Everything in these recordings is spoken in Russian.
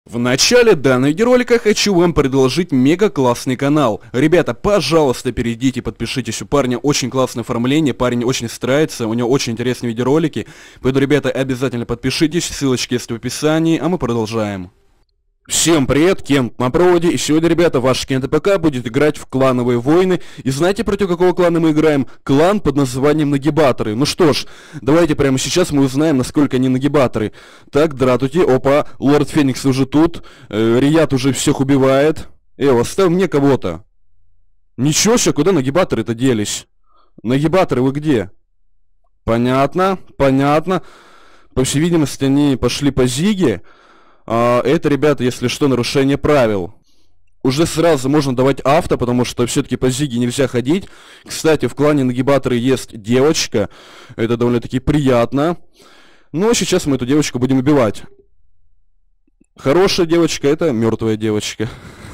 В начале данного видеоролика хочу вам предложить мега классный канал. Ребята, пожалуйста, перейдите, подпишитесь, у парня очень классное оформление, парень очень старается, у него очень интересные видеоролики. Поэтому, ребята, обязательно подпишитесь, ссылочки есть в описании, а мы продолжаем. Всем привет, Кент на проводе, и сегодня, ребята, ваш Кент АПК будет играть в клановые войны. И знаете, против какого клана мы играем? Клан под названием Нагибаторы. Ну что ж, давайте прямо сейчас мы узнаем, насколько они нагибаторы. Так, дратути, опа, Лорд Феникс уже тут, Рият уже всех убивает. Оставь мне кого-то. Ничего себе, куда нагибаторы-то делись? Нагибаторы вы где? Понятно, понятно. По всей видимости, они пошли по Зиге. Это, ребята, если что, нарушение правил. Уже сразу можно давать авто, потому что все-таки по Зиге нельзя ходить. Кстати, в клане Нагибаторы есть девочка. Это довольно-таки приятно. Но сейчас мы эту девочку будем убивать. Хорошая девочка, это мертвая девочка.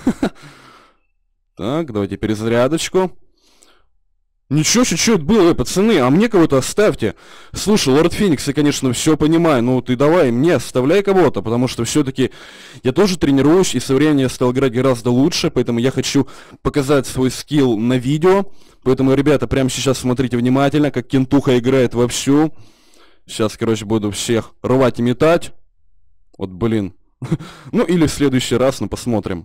Так, давайте перезарядочку. Ничего, что это было, пацаны, а мне кого-то оставьте. Слушай, Лорд Феникс, я, конечно, все понимаю, но ты давай мне оставляй кого-то, потому что все-таки я тоже тренируюсь, и со временем я стал играть гораздо лучше, поэтому я хочу показать свой скилл на видео. Поэтому, ребята, прямо сейчас смотрите внимательно, как Кентуха играет вовсю. Сейчас, короче, буду всех рвать и метать. Вот, блин. Ну, или в следующий раз, ну, посмотрим.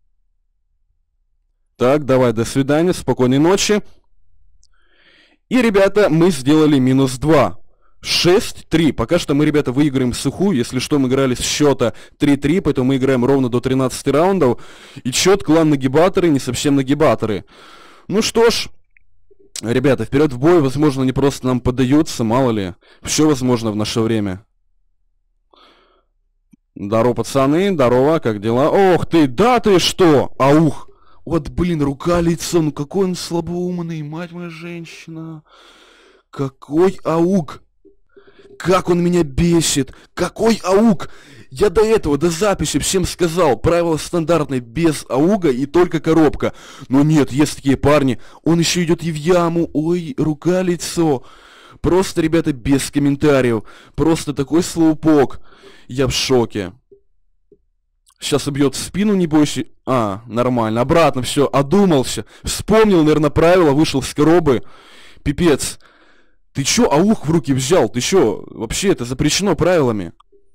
Так, давай, до свидания, спокойной ночи. И, ребята, мы сделали минус 2. 6-3. Пока что мы, ребята, выиграем сухую. Если что, мы играли с счета 3-3, поэтому мы играем ровно до 13 раундов. И счет клан Нагибаторы, не совсем Нагибаторы. Ну что ж, ребята, вперед в бой. Возможно, они просто нам поддаются, мало ли. Все возможно в наше время. Здорово, пацаны, здорово, как дела? Ох ты, да ты что? Аух! Вот, блин, рука, лицо, ну какой он слабоумный, мать моя женщина. Какой аук. Как он меня бесит. Какой аук. Я до этого, до записи всем сказал, правило стандартное, без ауга и только коробка. Но нет, есть такие парни, он еще идет и в яму. Ой, рука, лицо. Просто, ребята, без комментариев. Просто такой слоупок. Я в шоке. Сейчас убьет в спину, не бойся. А, нормально. Обратно, все, одумался. Вспомнил, наверное, правила, вышел с коробы. Пипец. Ты чё аух в руки взял? Ты чё? Вообще это запрещено правилами.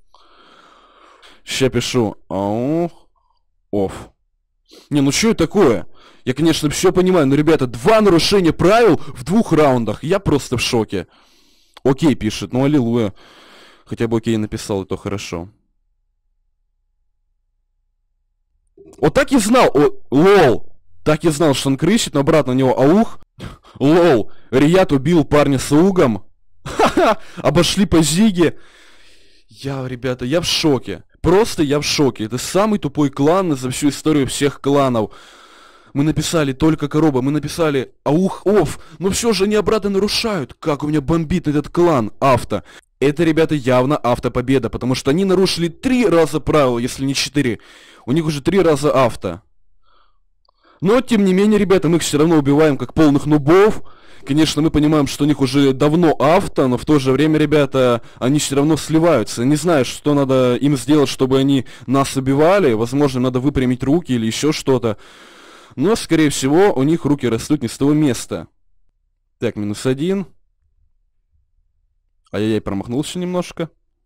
Ща пишу. Аух. Офф. Не, ну чё это такое? Я, конечно, все понимаю, но, ребята, 2 нарушения правил в 2 раундах. Я просто в шоке. Окей пишет, ну аллилуйя. Хотя бы окей написал, и то хорошо. Вот так и знал, лол, так и знал, что он крысит, но обратно на него аух. Лол, Рият убил парня с аугом. Ха-ха, обошли по Зиге. Ребята, я в шоке. Просто я в шоке. Это самый тупой клан за всю историю всех кланов. Мы написали только короба, мы написали аух, офф, но все же они обратно нарушают. Как у меня бомбит этот клан, авто. Это, ребята, явно автопобеда, потому что они нарушили 3 раза правила, если не 4. У них уже 3 раза авто. Но, тем не менее, ребята, мы их все равно убиваем как полных нубов. Конечно, мы понимаем, что у них уже давно авто, но в то же время, ребята, они все равно сливаются. Не знаю, что надо им сделать, чтобы они нас убивали. Возможно, надо выпрямить руки или еще что-то. Но, скорее всего, у них руки растут не с того места. Так, минус 1. Ай-яй-яй, промахнулся немножко.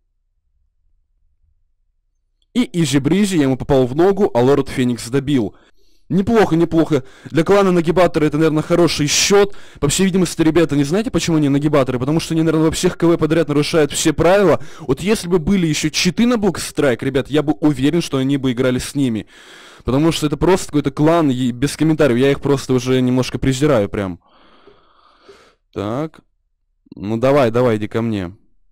И изи-бризи, я ему попал в ногу, а Лорд Феникс добил. Неплохо, неплохо. Для клана Нагибаторы это, наверное, хороший счет. По всей видимости, ребята, не знаете, почему они Нагибаторы? Потому что они, наверное, во всех КВ подряд нарушают все правила. Вот если бы были еще читы на Блокстрайк, ребят, я бы уверен, что они бы играли с ними. Потому что это просто какой-то клан, и без комментариев. Я их просто уже немножко презираю прям. Так. Ну давай, иди ко мне.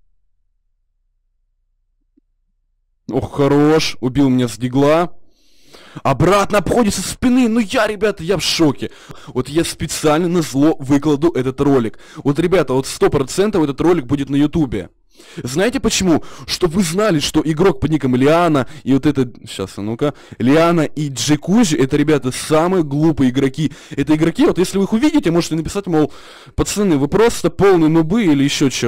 Ох, хорош. Убил меня с дигла. Обратно обходит со спины. Ну ребята, я в шоке. Вот я специально назло выкладу этот ролик. Вот, ребята, вот 100% этот ролик будет на ютубе. Знаете почему? Чтобы вы знали, что игрок под ником Лиана и вот это... Сейчас, ну-ка. Лиана и Джекузи, это, ребята, самые глупые игроки. Это игроки, вот если вы их увидите, можете написать, мол, пацаны, вы просто полные нубы или еще что-то.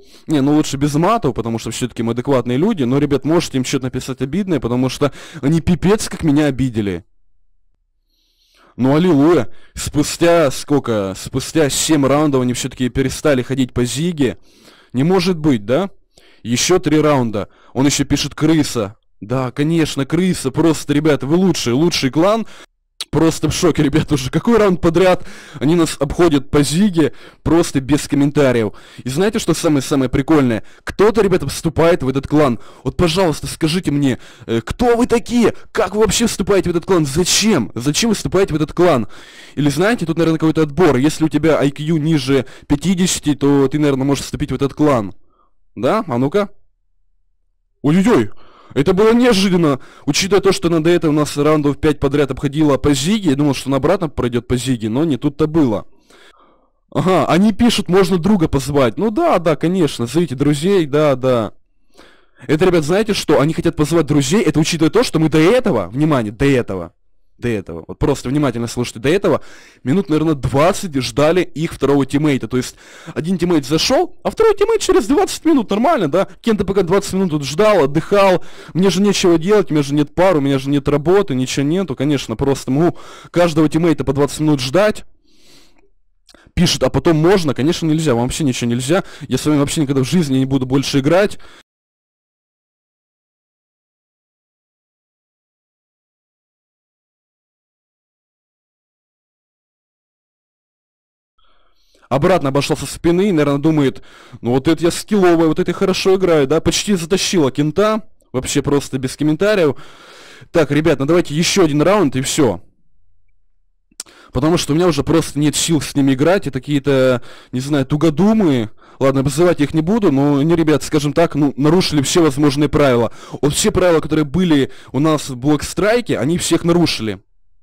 Не, ну лучше без матов, потому что все-таки мы адекватные люди. Но, ребят, можете им что-то написать обидное, потому что они пипец как меня обидели. Ну, аллилуйя. Спустя сколько? Спустя 7 раундов они все-таки перестали ходить по Зиге. Не может быть, да? Еще 3 раунда. Он еще пишет крыса. Да, конечно, крыса. Просто, ребята, вы лучший клан. Просто в шоке, ребята, уже какой раунд подряд они нас обходят по Зиге, просто без комментариев. И знаете, что самое-самое прикольное? Кто-то, ребята, вступает в этот клан. Вот, пожалуйста, скажите мне, кто вы такие? Как вы вообще вступаете в этот клан? Зачем? Зачем вы вступаете в этот клан? Или знаете, тут, наверное, какой-то отбор. Если у тебя IQ ниже 50, то ты, наверное, можешь вступить в этот клан. Да? А ну-ка. Ой-ой-ой. Это было неожиданно, учитывая то, что она до этого у нас раундов 5 подряд обходила по Зиге. Я думал, что она обратно пройдет по Зиге, но не тут-то было. Ага, они пишут, можно друга позвать. Ну да, конечно, зовите друзей, да. Это, ребят, знаете что? Они хотят позвать друзей, это учитывая то, что мы до этого, внимание, до этого, вот просто внимательно слушайте, до этого минут, наверное, 20 ждали их второго тиммейта. То есть один тиммейт зашел, а второй тиммейт через 20 минут, нормально, да? Кента пока 20 минут тут ждал, отдыхал, мне же нечего делать, у меня же нет пар, у меня же нет работы, ничего нету, конечно, просто могу каждого тиммейта по 20 минут ждать. Пишет, а потом можно, конечно, нельзя, вам вообще ничего нельзя, я с вами вообще никогда в жизни не буду больше играть. Обратно обошел со спины, наверное, думает, ну вот это я скилловая, вот это я хорошо играю, да, почти затащила кента, вообще просто без комментариев. Так, ребят, ну давайте еще один раунд и все. Потому что у меня уже просто нет сил с ними играть, это какие-то, не знаю, тугодумы. Ладно, обзывать их не буду, но они, ребят, скажем так, ну, нарушили все возможные правила. Вот все правила, которые были у нас в Блокстрайке, они всех нарушили.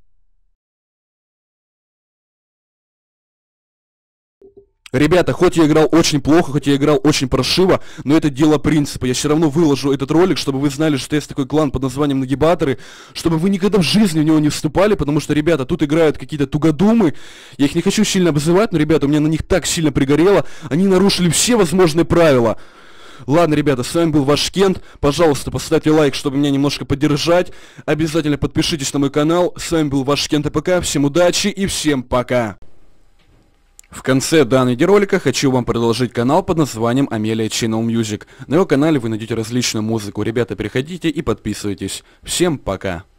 Ребята, хоть я играл очень плохо, хоть я играл очень паршиво, но это дело принципа. Я все равно выложу этот ролик, чтобы вы знали, что есть такой клан под названием Нагибаторы, чтобы вы никогда в жизни в него не вступали, потому что, ребята, тут играют какие-то тугодумы. Я их не хочу сильно обзывать, но, ребята, у меня на них так сильно пригорело. Они нарушили все возможные правила. Ладно, ребята, с вами был ваш Кент. Пожалуйста, поставьте лайк, чтобы меня немножко поддержать. Обязательно подпишитесь на мой канал. С вами был ваш Кент АПК. Всем удачи и всем пока. В конце данного видеоролика хочу вам предложить канал под названием Amelia Channel Music. На его канале вы найдете различную музыку. Ребята, переходите и подписывайтесь. Всем пока!